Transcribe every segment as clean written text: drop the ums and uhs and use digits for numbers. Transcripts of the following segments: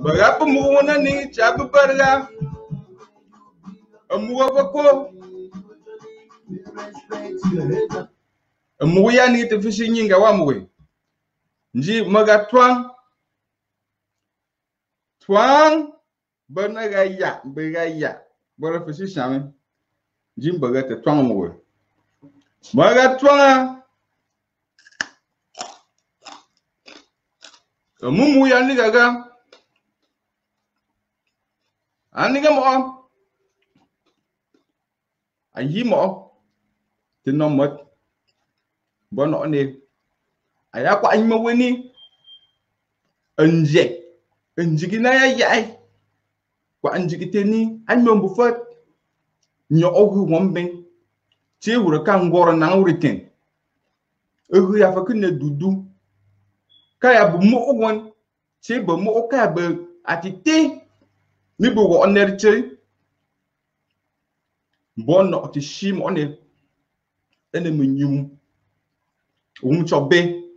Bagapa muna ni chabu barga. Amuwa bako. Amuya ni te fishing yinga wamwe. Nji maga twang banaga ya begaya. Bora fishi shame. Nji baga te twang mwe. Maga twanga. Amumu ya ni gaga. Aniga mo. Ayi mo. Tino mot. Bono ne. Aya kwa anyi maweni. Nje. Njigina ya. Kwa njigiteni. Anyi mbufat. Nyo ogu wombe. Che huraka ngoro na uriken. Ogu ya fakune dudu. Kaya bu mo ogwan. Che bu mo okaya bu atite. Ni bu wo onerche. Bono oti shim one. Ene mnyum. Chobe.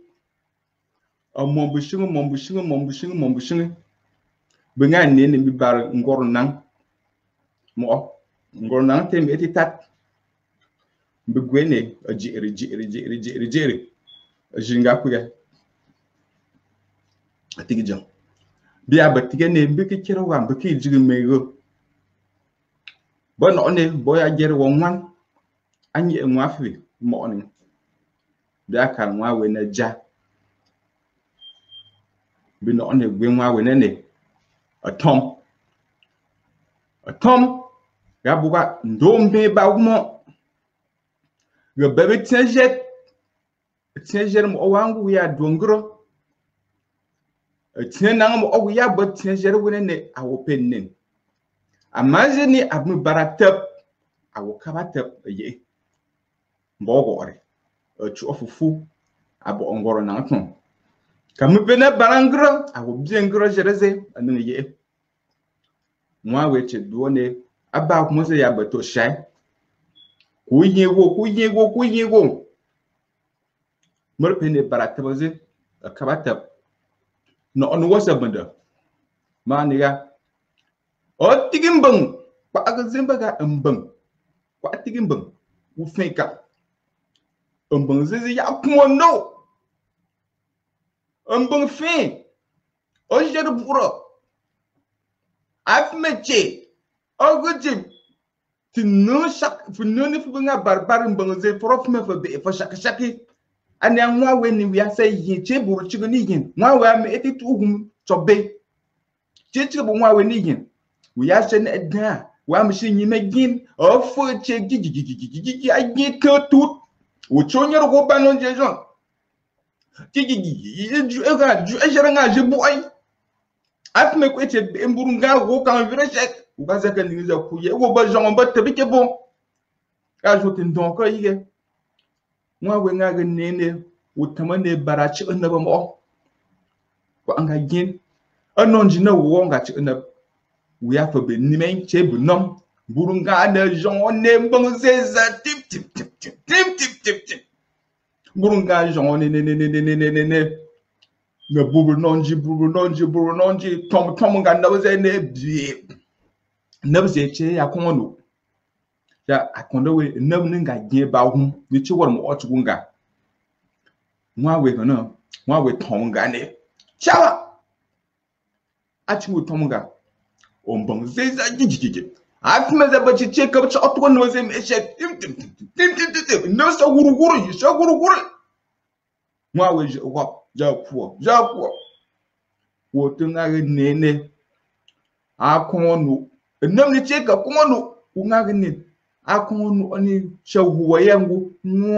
Mombushing. Benga nene mi bar ngoro nang. Mo. Ngoro nang tem etitat. Begwene jiri. Jinga kuya. Atigi jam. Bia batige ne mbiki kira wa mbiki jigi mego. Bono one boya jere wonwan. Anyi enwafi mo one. Bia kan wa we na ja. Bino one gwenwa we ne. Atom. Ya buga ndombe ba mo. Yo bebe tienjet mo owangu ya dongro. Tienanga mo ogu ya bo tienjet wene awopennen. Amaje ni abnu baratep awokabatep ye. Mbogo ore. Chu ofufu abo ongoro na ton. Kamu bene barangro awo biengro jereze anu ye. Mwa weche duone aba kumose ya bato shai. Kuyigo. Murpene baratabaze kabata. No on wasa banda. Maniga. O tigimbang. Kwa agazimbaga mbang. Kwa tigimbang. Ufeka. Mbang zizi ya kumono. Mbang fin. O jerburo. Afmeche. O gujim. Tino shak. Finoni fubinga barbar mbang zizi. Prof me fa shaki. Ane mwa we ni wiya se yin cheburu chigo ni yin mwa we ame etitu uhum chobe chichigo bu mwa we ni yin wiya se na edan wa mshi nyime gin ofo che gigi ayi tut wo chonyer go banon jejon gigi ega ju ejera nga je boy afme ko ete mburu nga go kan vire chek uga zaka ni za kuye wo ba jon ba tabike bon ka jotin don ko yige mwa we nga nene utamane barachi unaba mo ko anga gin anonji na wo nga chi unab we afa be nimen chebu nom burunga na jon ne mbang zeza tip burunga jon ne na buru nonji tom nga na ze ne bi na ze che ya kono ya akondo we nab nga gin ba hu ni chi wor mo otu nga mwa we tonga ne chawa achi we tonga ombong zeza gigi afme za bachi check up otu no ze me she tim no so guru mwa we ja puo wo tunga ne akono nam ni check up kono unga ne akono oni shawu yangu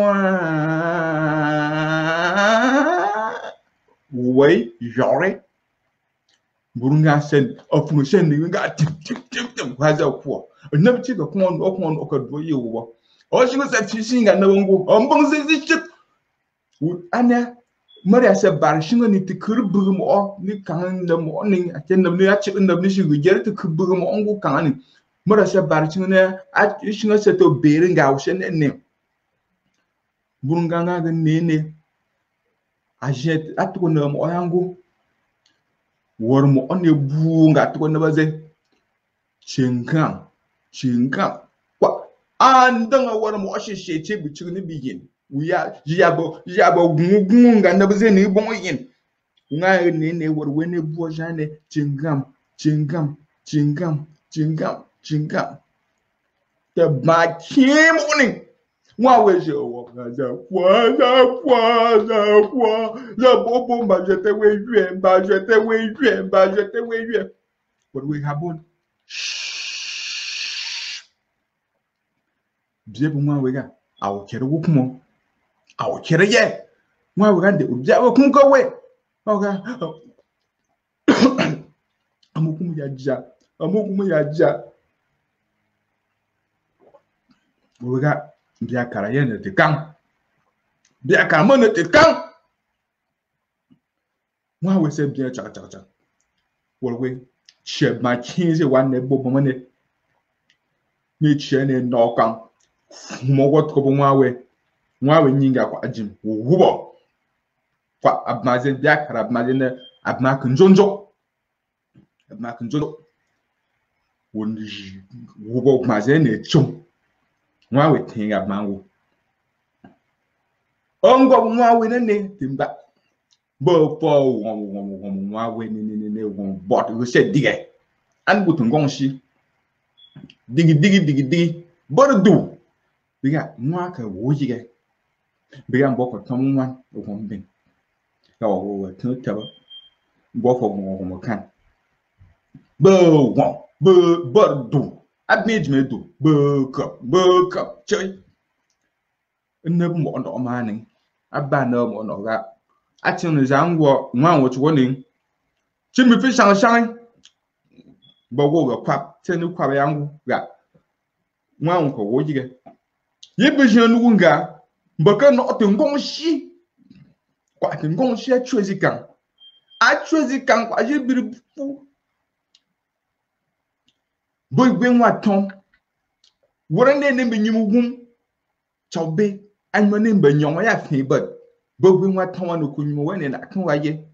way jore burunga sen ofu sen ni nga tip waza ko na bi ga kono okado ye wo o shi se fishing na wangu ombon se chip ana maria se bar shinga ni tikir bugum o ni kan da mo ni aten na ni achi na ni shi gere tikir bugum ongu kan ni maria se bar shinga ne a shinga se to beringa o shen ne burunga nga ne ajet atu na mo yangu war mo on e buunga to na baze chingam kwa andanga war mo ashe che bi chigni biyin wiya yabo gunga na baze ni bon yin nga ne war wene buo jane chingam the bakim morning wa we je wo za kwa za bobo ba je te we yue what we happen bie bu mwa we ga awo kere wo kumo awo kere ye mwa we ga de obia wo kun ko we oga amukum ya ja we ga bia kara ye ne te kan bia kara mo ne te kan mwa we se bia cha wo we che ma chin se wan ne bobo mo ne ni che ne no kan mo go to bo mwa we nyinga kwa ajim wo bo kwa abmaze bia kara abmaze ne abma kunjonjo wonji wo bo maze ne chum mwa we tin abma wo ongo mwa we ne timba bo fo wo mwa we ne wo bot we se dige an butun gongshi digi bordu biga mwa ka wo jige biga mboko tamwa wo mbin ka wo tin taba bo fo mo kan bordu abmej medu bo cup chơi ne mo ndo mani abba na mo no ga atin zangwo nwa wo chwo ni chimi fi shang bo go ga kwap tenu kwap yangu ga nwa wo ko wo jige yibi jenu nga mbaka no tengong shi kwa tengong shi achwezi kan kwa yibiri fu boy gwen wa ton woran ne be nyimu gum chawbe anyo ne be nyon ya fi but boy gwen wa ton wa no kunyimu wene na kan wa ye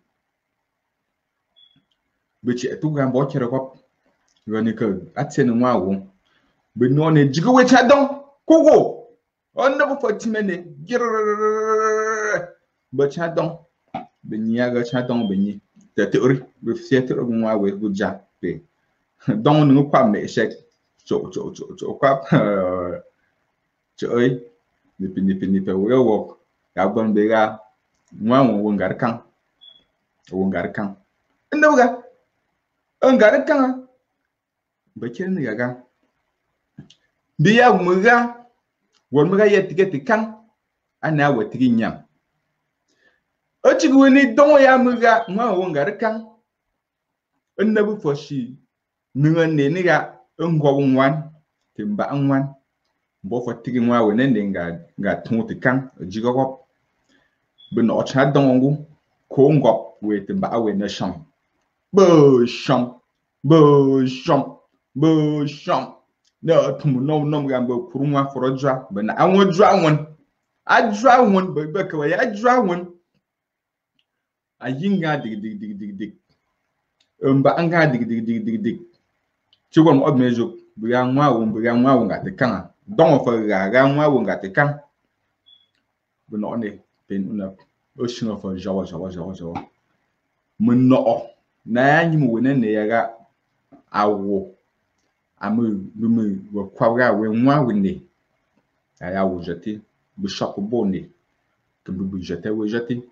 be che tu gan bo chere ko yoni ka atene nwa wo be no ne jigo we cha don kogo on ne bo fatimene be cha don be nya ga cha don be ni te teori be fiete ro nwa we go ja be don nu kwa me shek cho kwa chơi nipi we wo ga bon be ga nwa wo ngar kan ndo ga ngar kan ba ken ni ga biya muga won muga yetiketi kan ana watigi nyam o chigi woni don ya muga nwa wo ngar kan nnabu foshi nunga ne ga ngwa nwan timba nwan bo fo tigi nwa we ne nga tunti kan jigogo be no cha dongu ko ngop we timba awe na sham bo sham no tumu no ga bo kurunwa forojwa be na anwodwa won adwa won be ka we adwa won ayinga dig mba anga dig chigom obmejo biga nwa wo ngate kan don fa ga nwa wo ngate kan bu no ne pen una ocean of jawa mun no na anyim wo ne ya ga awo amu wo kwawga we nwa wo ne ya wo jete bu shop boni to bu jete wo jete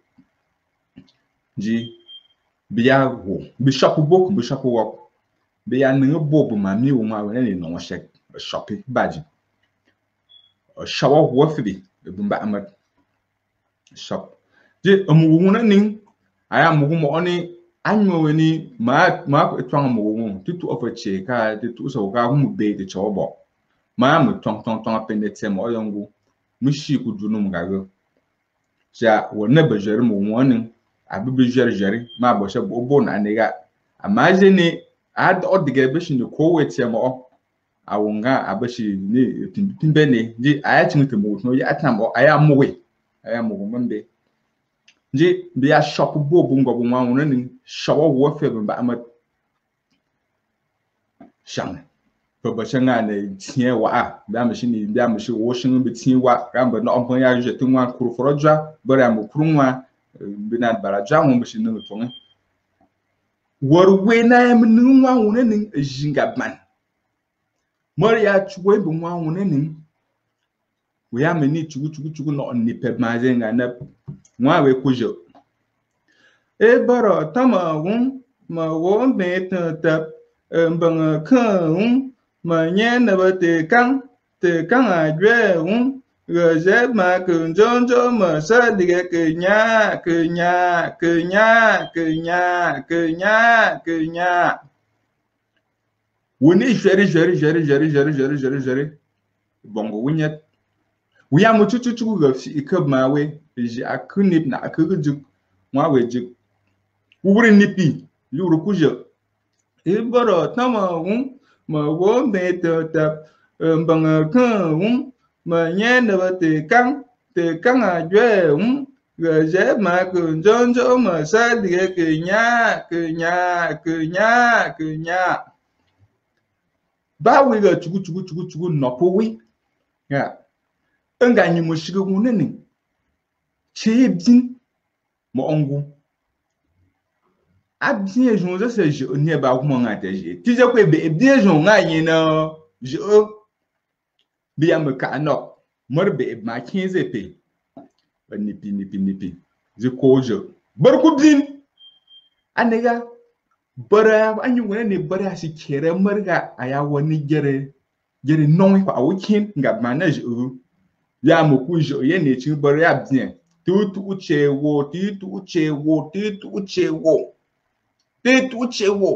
ji biya wo bu shop wo be ya nanga bobo ma mi wo ma we ne no shek shopping badge shawa wo fi bu mba amad shop je amu na ning aya mu mo oni anyo we ni ma ko twang mu wo tutu ofache ka tutu so ka hu be de chobo ma mu tong apendete mo yongu mu shi ku dunu mu gago ja wo ne be jere mu woni abi be jere ma bo she bo na ne ga amaje ni ad odiga beshi ne ko wetie mo awunga abashi ne timbe ne di aya chinute mo no ya atam aya mowe membe nji biya shop bo bungo bu nwa wona ni shawo wo fe ba amat shang ba shanga ne tie wa ba ma shini ba ma shi wo shin bi tie wa gamba no on ya je tunwa kuru forojwa bara mo kurunwa bina baraja mo bi shin no tonga warwe na em nwa wona ni jinga man Maria chuwe bu nwa wona ni we ya meni chugu no ni pe ma je nga na nwa we kujo e baro tama won ma won ne ta bang kan ma nye na ba te kan a jwe won ge je ma kun jonjo ma sa dige ke nya woni jeri bongo wunyet we am chuchu ga fi ikab ma we ji akunip na akuju nwa we ji wuri nipi yuru kujo e baro tama won ma wo me ta bang kan won ma nye na ba te kan a jwe won ge je ma kun jonjo ma sa dige ke nya ba we ga chugu no po we ya nga nyi mo shiga wona ni che bin mo ongu abien jon zo se je ni ba ko nga te je ti je ko be bien jon nga yin no je bi am ka no mor be ma 15 pe nipi je ko je bar ku bin anega bara anyi wona ne bara shi kere marga aya woni gere non ko awokin nga manage ya mo kujo ye ne chi bara ya bien tu uche wo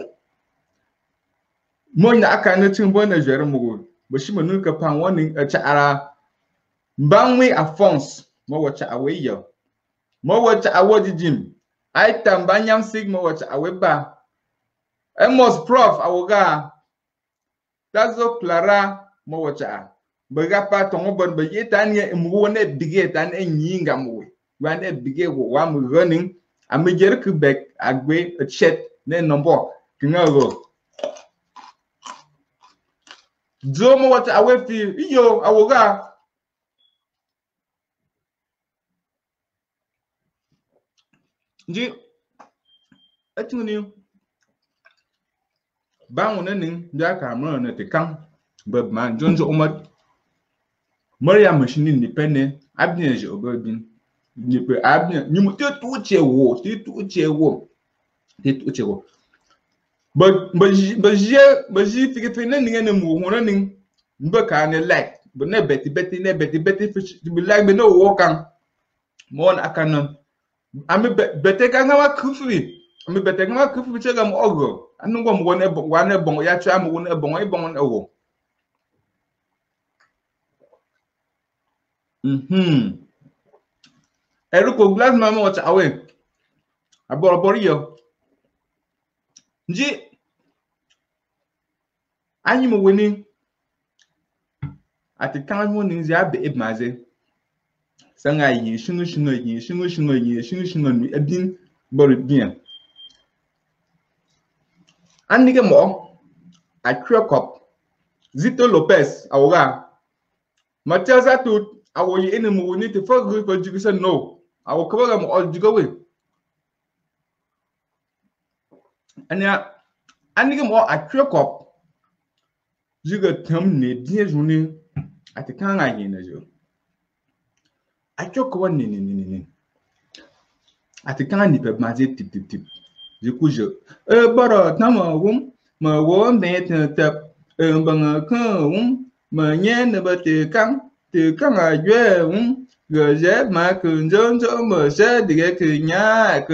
mo na aka na tin bona jere mo bo shi manu ka pan woni chaara banwe afons mo wacha aweya mo wacha awodijim ai tambanyam sigma wacha aweba emos prof awoga tazo clara mo wacha baga pa tongo bon ba yetani emwo ne bige tan enyinga mo wa ne bige wo wa mo running amejer kubek agbe chet ne number kingago zo mo wacha awefi iyo awoga nji atuni ba wona nin da ka mo na te kan bab man jonjo umar Maria machine ni pene abien je obabin ni pe abien ni mo te tu wo ba ji fi na ni mo wona nin mba ka ne like ba ne beti fish bi like be no wo kan mo na akanon ami bete ka nga kufi ami bete nga kufi chega mo ogo anu ngo mo ne bon ya cha mo ne bon ne wo eruko glass mama wacha awe aborobori yo nji anyi mo weni ati kan mo ni zia be maze sanga yin shinu ni abin bori bien anige mo Akriokop Zito Lopez awoga Matias Atut awoyi enemu woni te for group for jigisa no awo kabaga mo ojigowe ania anige mo Akriokop jiga tam ne die juni ati kan yin na jo Akriokop ni ati kan ni pe maze tip jikujo baro tama wum ma wo me tap bang kan ma nye ne ba te kan a jwe ge je ma kun jonjo ma se dige kunya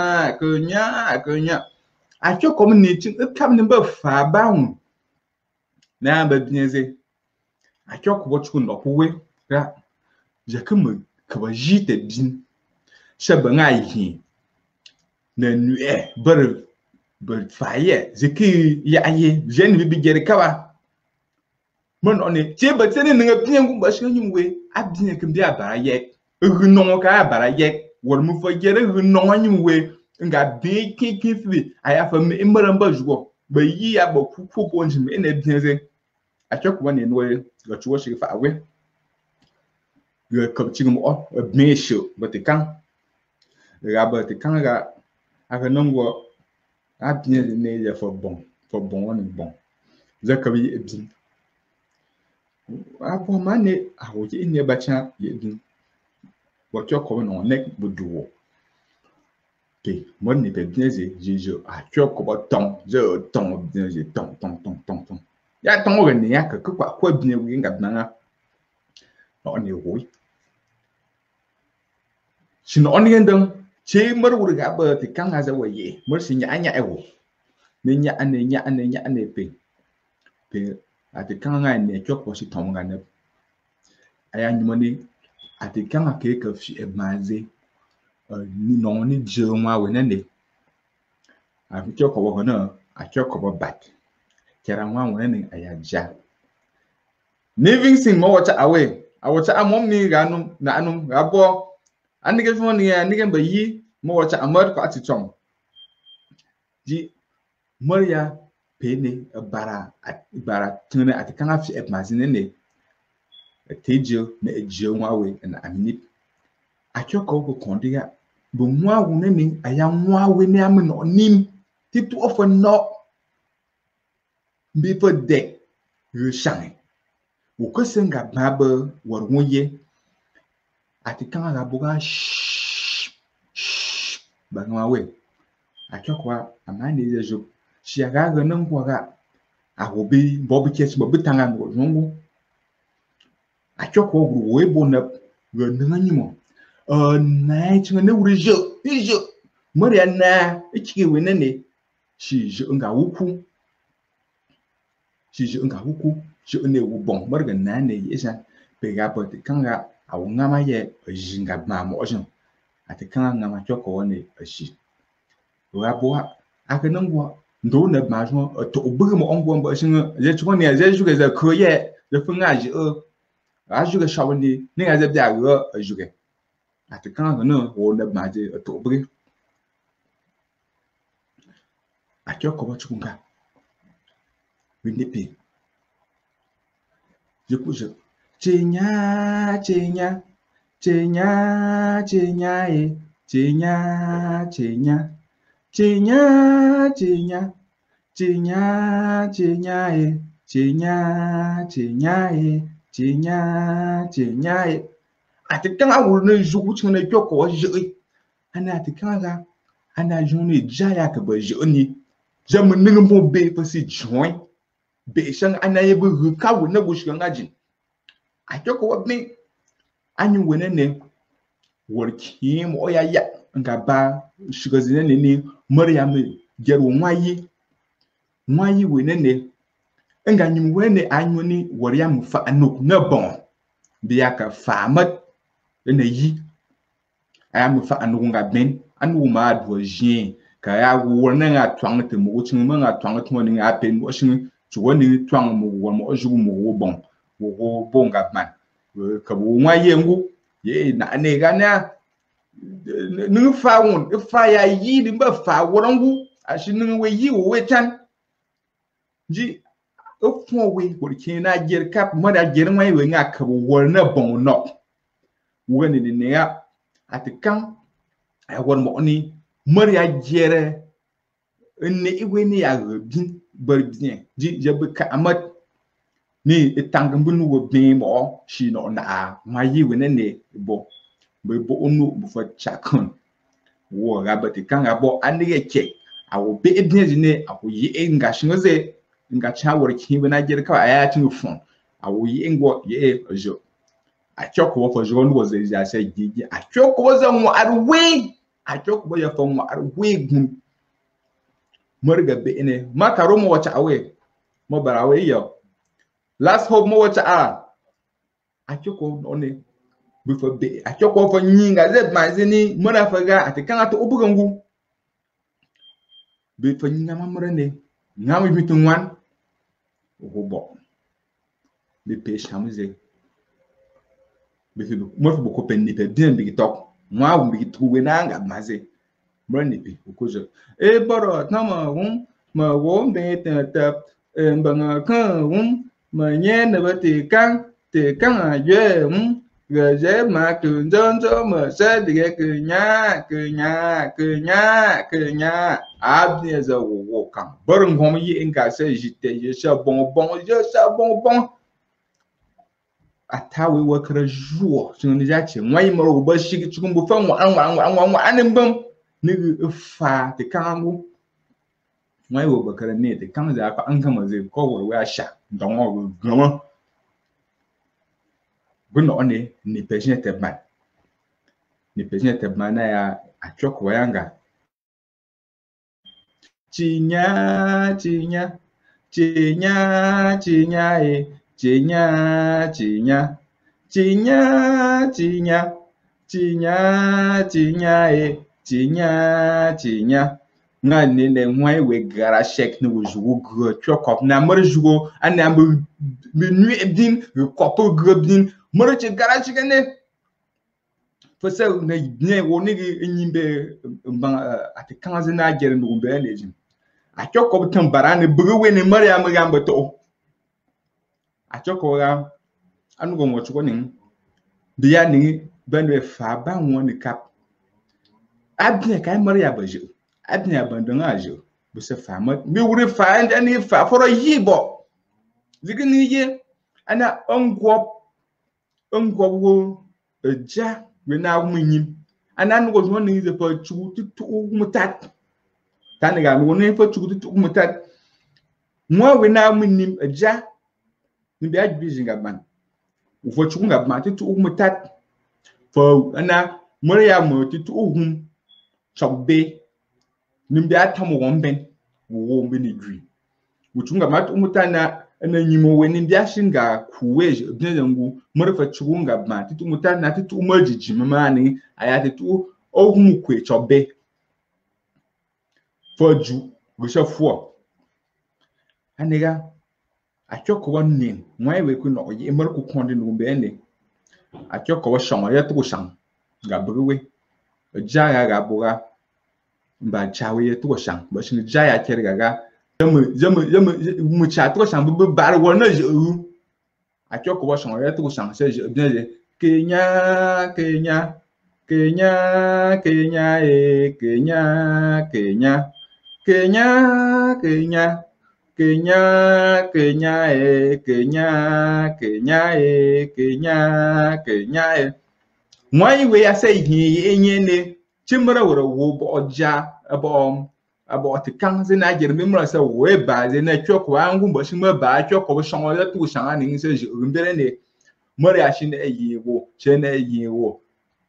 acho community kam ne ba fa ba hu na ba bienze acho ko bochu no kuwe ra je kum ka ba jite bin se ba ngai na nué ber faye zeki ya aye jeune bi gere kawa mon one tie ba tene nga bien gu ba shanyum we abien kem dia bara ye ugno ka bara ye war mu fa gere no anyi we nga de fi aya fa me mramba jugo ba yi ya ba ku ko nji me na bienze a chokwa ne no ga chuo shi fa awe ga ka chi mo me sho ba te kan ga ba te kan ga aka nongo a bienze ne ya fa bon on bon za ka bi ebin a po mane a wo ji ne ba cha ye din wo chokwa no nek buduwo pe mo ni pe bienze jijo a chokwa ton je ton bienze ton ya ton ga ne ya ka kwa bienze wi nga bana no ne wo shin on yendang che mar wur ga ba ti kan ga za waye mar sin ya anya ewo ne nya ane pe a ti kan ga ne chokwa si ton ga ne aya nyimo ni a ti kan ga ke ka fi e maze ni no ni je nwa we ne a fi chokwa wo na a chokwa bat kera nwa we ne aya ja living sin mo wacha awe awacha amom ni ga num na anum ga bo anige fo ni anige ba yi mo wacha amad ko ati chong ji maria pene bara tune ati kan afi e mazine ne tejo na eje nwa we na amini achoko ko kondiga bo nwa wo ne ni aya nwa we ne am no nim titu of no bi fo de yu shine wo ko senga baba war woye ati kan ga buga ba nwa we achokwa amani yejo shi aga ga nan kwa ga ahobi bobi kes bobi tanga ngo nungu achokwa gru we bona ga nanyi mo na chinga ne wuri jo mari na ichike we ne shi jo nga wuku shi ne wu bon marga na ne yesa pe ga pot kanga awu ngama ye jinga ma mo ojon ati kanga ngama chokwa ne shi wa bo aka nan gwa ndo na ma jo to bu mo ongwa ba shin je chwa ne je ju ga za ko ye je fu nga ji a ju ga shawo ni ga za bia ga ju ga ati kanga no wo na ma je to bu a chokwa ba chunga windipi je ku je chenya ati kan awur ne jugu chune kyoko je ana ati kan ga ana juni jaya ka ba joni jamu ning mo be pasi join be shan ana ye bu ka wu na bu shi ngajin a kyoko wabni anyu wene ne worki mo ya nga ba shugazine ne Maryam geru nwayi wene ne nga nyim wene anyu ni Maryam fa anok na bon biya ka fa mat ne yi ayam fa anok nga ben anu ma do jin ka ya wo na nga twang te mo chin mo nga twang te mo ni nga pen mo shin chuo ni twang mo wo mo ju mo wo bon wo bon ga man ka wo nwayi ngu ye na ne ga na nu fa won fa ya yi ni ba fa worangu ashi nu we yi wo wetan ji ofo we workin na ger kap mo da ger nwa we nga ka wo na bon no wo ni ne ya atikan ay won mo ni maria gere ne iwe ni ya bin bar bien ji je be ka amat ni etang bu nu wo bin mo shi no na ma yi we ne bo bo onu bu fa chakon wo ga bati kan ga bo anige ke awo be ebien ne awo yi nga shinze nga cha worki be na gere ka aya tin fon awo yi ngo ye ojo a choko wo fo jo no wo ze ja se gigi a choko wo za mo arwe a choko bo ya fo mo arwe gun morga be ene makaro mo wacha awe mo bara awe yo last hope mo wacha a choko one before be a choko fo nyinga ze mazini mona faga atikan ato obugangu be fo nyinga mamre ne ngam bitu ngwan obo be pe shamuze be fi mo fo ko pen ni pe bien bi tok moi ou mi trouver nanga maze brani pi ukuzo e boro tama ma wo be ta banga kan ma nye ne ba te kan a ye ge je ma ku zon zo ma sa de ke nya abne za wo kan boro ngom yi inga se jite je sa bon atawe wakara juo sun ja che nwai maro ba shi cikin bu fan wa anin bam ni fa te kangu nwai wo bakara ne te kan za fa an kama zai ko wa ya sha don wa gama buno one ni pejin te ban na ya achoko yanga chinya nga ne nwai we gara shek no jugo gro chokop na mer jugo ana bu nu ebdin kopo grobdin mer che gara chigene fose na ne woni nyimbe mba atikanze na gere no be lejim achokop tambara ne buwe ne mer ya mgamba to achokora anugo mochuko ning biya ning benwe fa ba woni kap abne kai mer ya bajo abne abandon ajo bu se fa mi wuri fa and fa for yibo zigini ye ana ongwo wo ja we na munyim ana nugo zo ni ze pa chu tu mutat taniga no ne fa chu tu mutat mo we na munyim ja ni bi ajbi ngaban ufo chu ngaban tu mutat fo ana mo ya mo tu uhum chobbe nimbe atamu womben wo mbeni dri wuchunga matu mutana na nyimo we nimbe ashinga kuweje bnengu murfa chunga ba titu mutana titu umajiji mamani ayati tu ohum kwe chobbe foju gushafuo aniga achoko wonin mwai we ku no ye murku konde no be ne achoko wo shon ya tu shan ga buwe jaya ga buga ba chawe ye to shang ba shin jaya kerga ga jamu mu cha to shang bu bar wona ju achoko wa shang ye to shang se bien kenya mwai we ya say enye ne chimra wora wo boja abo te kan ze na gere memra se we ba ze na twoko angu bo shima ba twoko bo shon ya tu shan ani se je mbere ne mori ashi na yiwo che na yiwo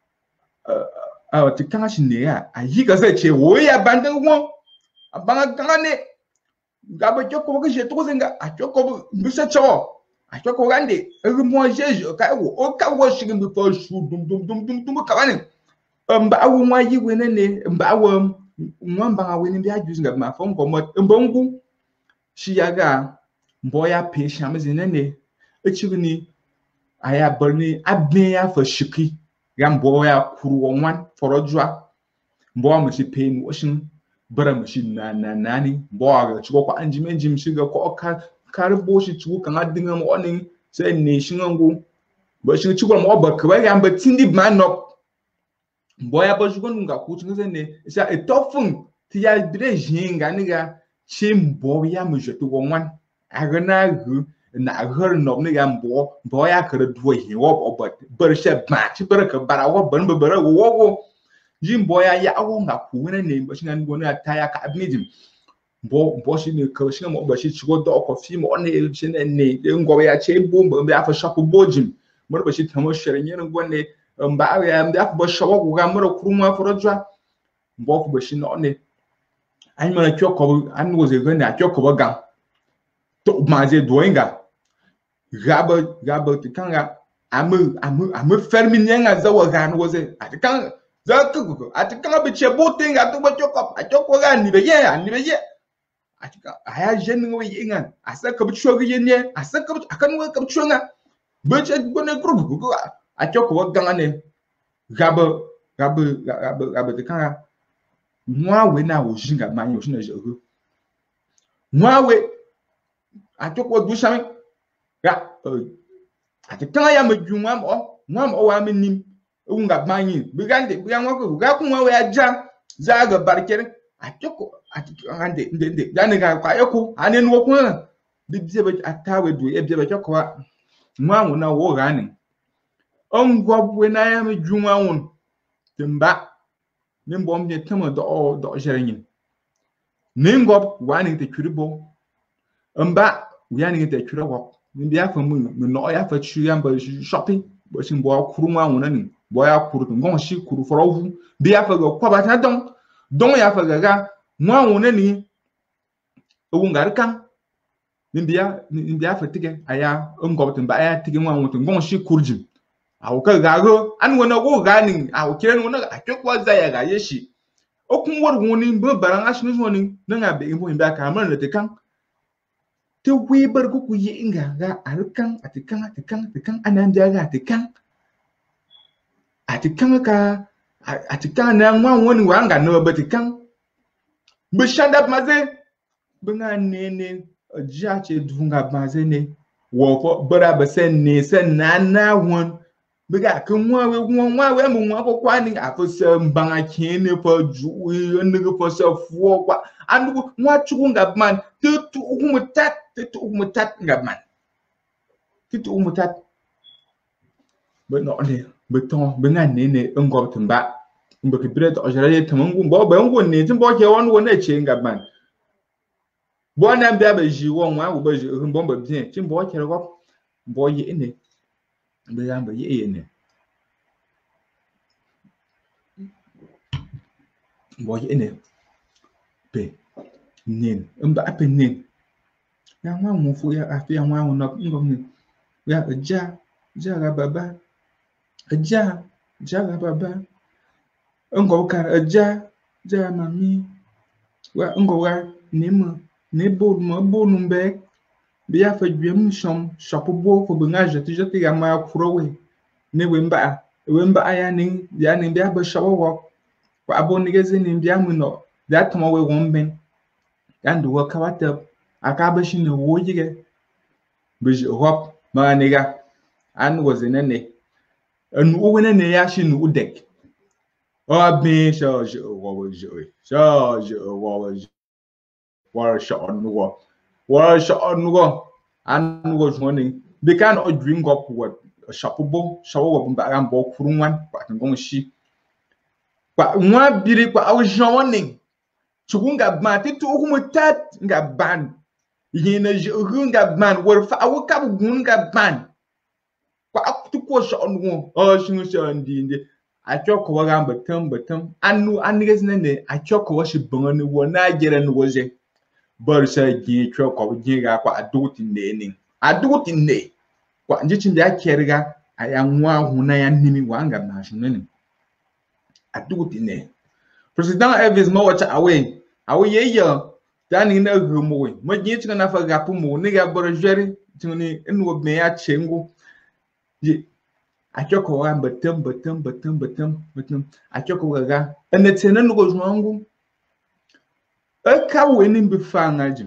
te kan shi ne ya ayi ka se che wo ya bandan wo abanga kan ne gabo twoko ko je to ze nga atwoko bo mbisa cho atwoko gande mo je ka wo o ka wo shi ngi fo shu dum ka bane mba awu nwa yiwe nene mba awu nwamba ngawe ni bia juice ngaba fo ngomo mbongu shiyaga mboya pe shamizi nene echigini aya burni abne ya fo shiki ya mboya kuru wonwan forojwa mboya mushi pe ni oshin bara mushi nani mboya ga chigo kwa anjim shiga ko karbo shi chigo kan adinga mo onin se ne shinangu bo shi chigo mo ba ka ya mba tindi manok boya ba jugon nga ku tsinga ne sa etofun ti ya dire jinga niga chimbo ya mujetu wonwan agana gu na ghar no niga mbo ya kare duwe hin wo bar she ba ti bar ka bara wo ban bara wo jimbo ya awo nga ku ne ba shinga ngo na ta ya ka abnijim mbo shi ne ka shi mo ba shi chigo do ko fi mo ne shi ne ngo ya che bomba ba fa shapu bojim mo ba shi tamo shere nyen ngo ne mba ya mda ko shawo ko ga mara kuruma forojwa mbo ko shi no ne an mara kyoko an wo ze gana kyoko ga to ma je doinga gaba tikanga amu ferminyenga za wa ga no ze atikanga za ku atikanga be chebo tenga to ba kyoko ga ni be ye atika aya jen ngo yinga asaka bu choga yenye asaka akan wo ka chonga be che bone group ko achoko wa ganga ne gaba gabe te kan moi we na wo jinga man yo shine je moi we a to ko du shami ga ati kan ya me ju mo wa me nim ewu nga man yin bi gande bi an ko ga ku moi we aja za ga barkere a to ko ati ande ndende ya ne ga kwa yoko ane no ko na bi bie be atawe du e bie be ko wa moi wo na wo ga ni ngwa we na ya me ju mo won timba nimbo mbe tama do jerenyin ningo wani te kuribo mba wani te kurawo nimbi afa mu no ya fa chu yamba shopping bo sin bo kuru ma wona ni bo ya kuru ngon shi kuru forowu bi afa go kwa ba ta don ya fa gaga mo wona ni ewu ngar kan nimbi afa tige aya ngo timba aya tige mo wona ngon shi kurjim awu ka gago an wona go ganin awu kiran wona akekwa za ya ga yeshi okun wor woni be barang asnu woni nga be imbo imba ka amana te kan te wi bar ku yi inga ga alkan atikan anan jaga atikan ka atikan na nwa woni wa nga no be tikan be shanda maze be nga nene ja che dunga maze ne wo fo bara be sen ne sen na won biga kan wa we mu nwa ko kwani afo mbanga kene fo ju nige fo se fo kwa andu nwa chuku ngabman tetu umutat ngabman tetu umutat be no ne be ton be nga ne ngob tumba mbe kibire to jara tamangu bo be ngo ne timbo ke won na che ngabman bo na bia be ji won wa wo be ji mbo be bien timbo ke ro bo ye ne be ya be ye ne boy ene pe nin mba ape nin ya nwa mu fu ya afi ya nwa no ngom ya ja ga baba ja ga baba ngo ka ja mami wa ngo wa ne bo numbe bi ya fa dwem shom shopo bo ko benga jete ya ma kurowe ne we mba aya nin ya nin bi aba shawo kwa abo nigeze ni bia mu no that tomo we won ben and wo kawata akaba shi ne wo yige bi hop ma niga an was in ne anu wona ne ya shi nu udek o bi so wo wo an wo joining be kan o drink up what shapobo shawo wo ba ran bo kurunwan kwa ngom shi kwa nwa biri kwa awjoni chukunga ban titu humutat nga ban yina junga ban warfa awka gunga ban kwa akutuko shonu shinu shandi achoko waga batam anu anigezne ne achoko washi bangani wona gere no woje barsa gi choko giga kwa aduti ne kwa njichin da kerga ayanwa huna ya nimi wanga na shunene aduti ne president Elvis mo wacha awe ye dani na gumowe mo jinchi na fa gapu mo ne ga borjeri tuni enwo me ya chengu ye achoko wa batam achoko ga enetene no gojwangu aka weni bi fa ngaji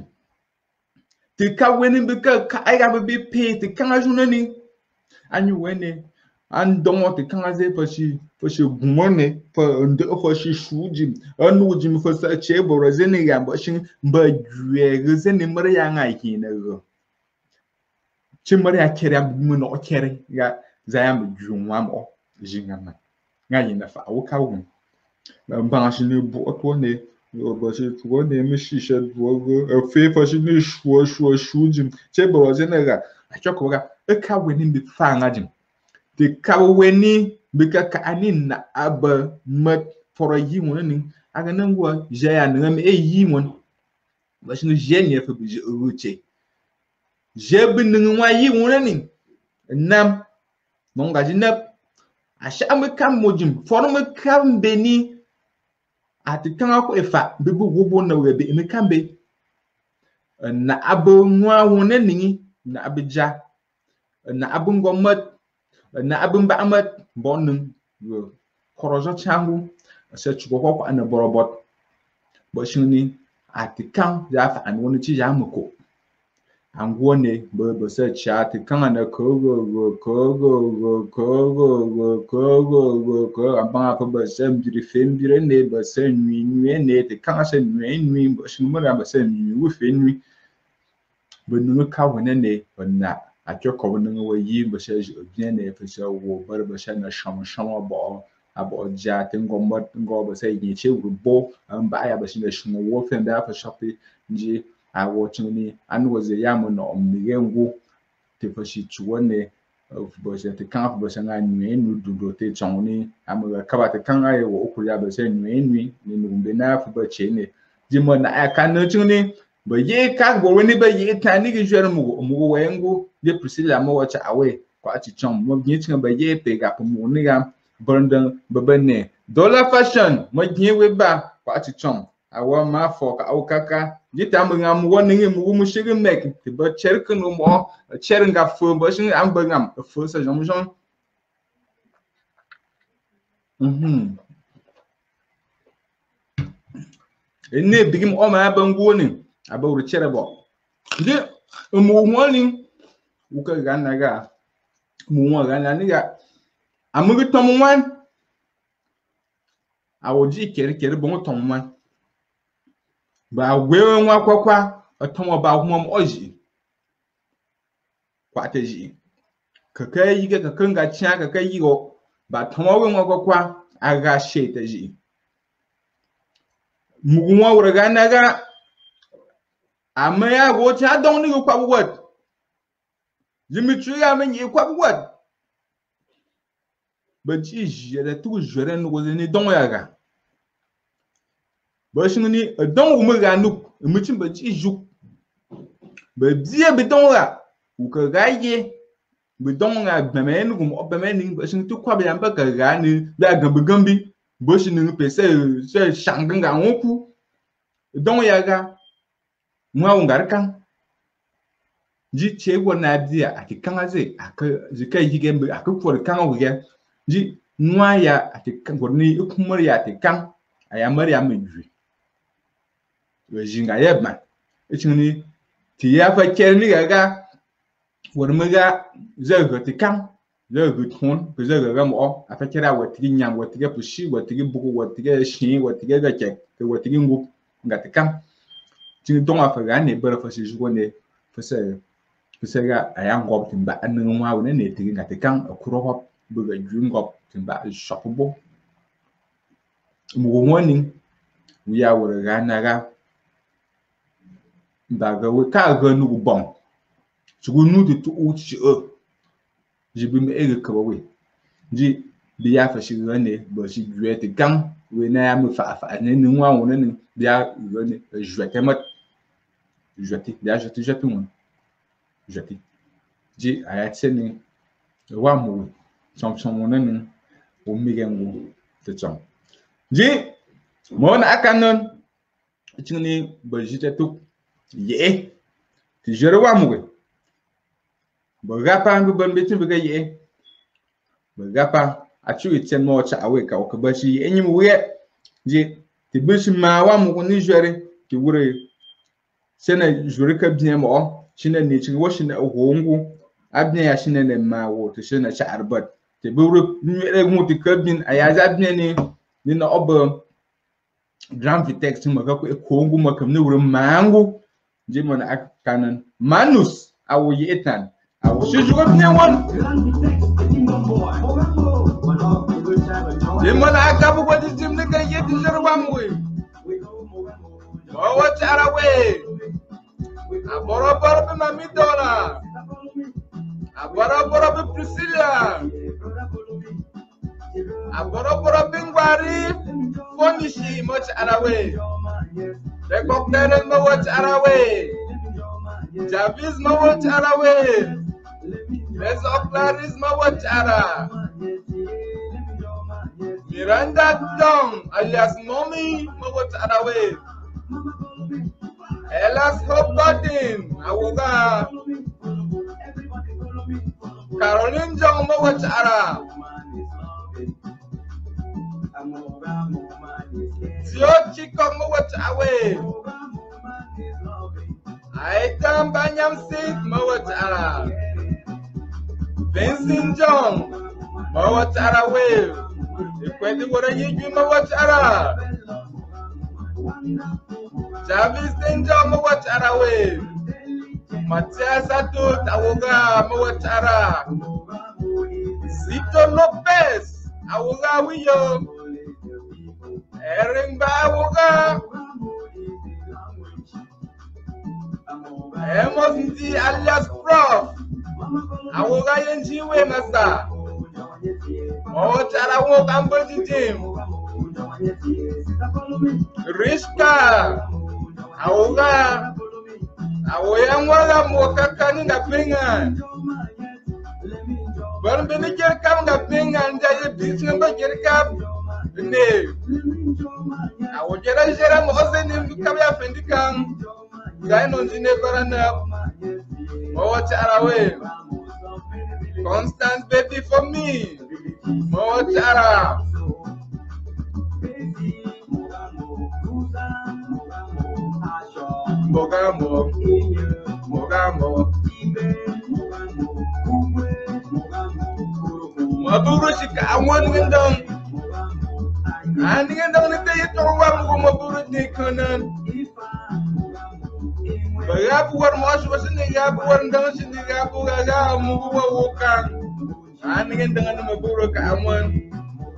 ti ka weni bi ka ai ga bi pe ti kan ajunani anyu weni an domo ti kan aze fashi gumone fa ndo fashi shuji anu jim fa sa che boroze ne ga bashin ba juye geze ne mara ya nga ki na go chimara ya kere mu no kere ga zaya mu junwa mo jinga na ngayi na fa wo ka wo ba shi ne bo to ne ba shi to ne mi shi she bo fe fashi ne shuji che boroze ne ga achoko ga ka weni bi fa ngajim te kaweni bika ka anin na aba mat for yi woni aga nan go jaya nan me yi won ba shi no jenye fa bi ruche je bin wa yi woni nam mon ga jinab asha am kam mojim for me kam beni ati kan ko efa bi bu na we be me kam be na aba nwa woni na abija na abun gomat na abin ba amat bonnin korojo changu se chugo ko an borobot bo shini atikan ya fa an woni chi ya muko angone bo se cha atikan an ko aba ko bo se mbiri fembire ne bo se nwi ne te kan se nwi bo shini mo na bo se nwi wo fe nwi bo nu ka wona ne na atyo ko wona wo yi bo se bien ne fe se wo bo se na sham bo abo ja tengo mot ngo bo se yi che wo ba ya ba shi na shimo wo fe da fa shopi nji a wo chuni an wo ze ya mo no migengu te fa shi chuo ne bo se te kan bo se nga nwi nu du te choni am ka ba te kan ai wo ku ya bo se nwi ni nu na fa ba che ne ji mo na aka no chuni bo ye ka bo ni ba ye ta ni ge jere mu wengu ye Priscilla mo wa cha awe kwa chi chom mo bi chin ba ye pe ga po mu ni ga Brandon babane dollar fashion mo we ba kwa chi chom awa ma fo ka au kaka jita mo ngam woni mu shiri mek te ba cher kun mo cher nga fo bo shin am ba ngam fo sa jom ene bigim o ma ba ngoni aba wuri cher bo je mu woni u ka ga na ga mu won ga na ni ga amugi tom wan awoji kere bon tom wan ba gwewe nwa kwakwa otomo ba humom oji kwa teji kaka yi ga kanga cha kaka yi go ba tomo we nwa kwakwa aga she teji mugunwa wuraga naga amaya go cha don ni kwa wat Dimitri ya men yi kwa wat ba ji je da tu jere no ni don yaga ba shi ni don mu ga nu mutum ba ji ju ba biye bi don ga u ka gaye bi don ga ba men nu ba men ni ba shi tu kwa ba ba ka ga ni da ga gambi ba shi ni pe se shangin ga woku don yaga mu a ngar kan ji che go na dia ati kan aze aka ji kai ji gembe aka for kan o ge ji nwa ya ati kan gorni ikumar ya ati kan aya mari amejwi we jinga yebma ichini ti ya fa kerni gaga wormuga zaga ti kan zaga thon pe zaga ga mo afa kera wati nyam wati ga pushi wati ga buku wati ga shi wati ga kek wati ga ngu ngati kan ti don afa ga ne bara fa shi jugo ne fa ga aya ngob timba anan wa wona ne ti ngati kan akuro hop buga ju ngob timba shopubo mu woni ya wura ga naga daga we ka ga nu bon sugu nu tu uchi jibi me ege ka we ji bi ya fa shi ne bo shi juet gang we na ya me fa ne ni wa wona ni bia ne juet mat juet bia juet mon juet ji aya tseni wa mu chom wona ni o mi gengu te chom ji mo na akanon chini bo jite tu ye ti jere wa mu bo gapa ndu ban betin be ye bo gapa a chu iten mo cha awe ka o ka ba shi enyim we ji ti bishi ma wa mu ni jere ti wure sene jure ka bien mo shine ne chi wo shine hongu abne ya shine ne ma wo to shine cha arbat ti wure ni mu ti ka bin aya za bien ni na obo Grand Vitex maka ko hongu maka ni wure mangu jimo na akanan manus awo yetan awo shujugo ne won jimo na akabu ko jim ne kay yeti jerwa moy o wachara we aboro be mami dola aboro be Priscilla aboro be ngwari fonishi much arawe Recognize no watch away. Javis no watch away. Les Oclaris no watch ara. Miranda Dong alias Mommy no watch away. Elas Hope Godin Awoga. Caroline Jong no watch ara. Jochi kong mo wat awe. I tam banyam sit mo wat ara. Vincent John mo wat ara we. Ikwedi wora yiju mo wat ara. Javis Denja mo wat ara we. Matias Atul Awoga mo wat ara. Zito Lopez Awoga wiyo. Ering ba Awoga. Emos Ndi alias Prof Awoga yenjiwe masa. Mo wat ara wo kambo jijim. Rishka Awoga Awoyang wala mo kakani na pingan. Baru bini jerkam na pingan jadi bis ngamba jerkam. Ne. Awo jera mo oseni kam ya fendikang. Gai non jine korana. Mo wachara we. Constant baby for me. Mo wachara. Mogamo, maburu shika amwan ngendong. Ani ngendong ni te yitowa mo maburu ni kanan. Bayabu war mas wasini yabu war ndang sini yabu gaga mugu wa wokan. Ani ngendong ni maburu ka amwan.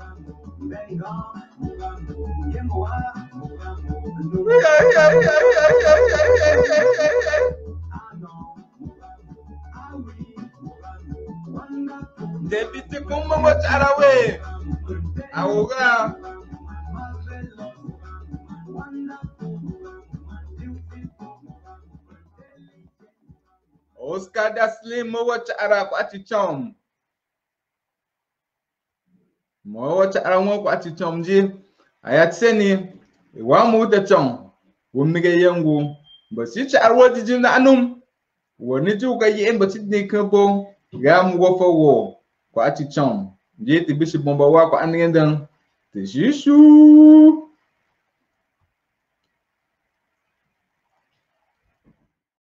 Debite kuma wat arawe. Awoga. Oscar Daslim mo wat ara ko atichom. Mo wat ara mo ko atichom ji. Ayatseni wa mu da chong. Wumige yangu. Basi cha arwa jijin na anum. Woni ju ga yi en basi ne kabo. Gam wo fo wo ko atichom. Je ti bishi bomba wa ko anendan. Te shishu.